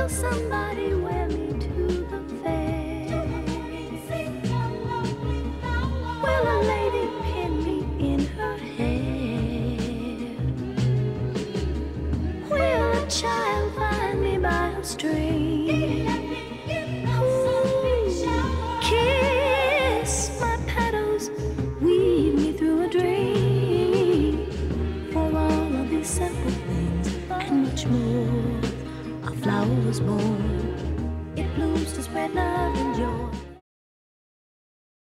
somebody wear me to the fair? Will a lady pin me in her hair? Will a child find me by a stream? Kiss my petals, weave me through a dream. For all of these simple things and much more, a flower was born. It blooms to spread love and joy.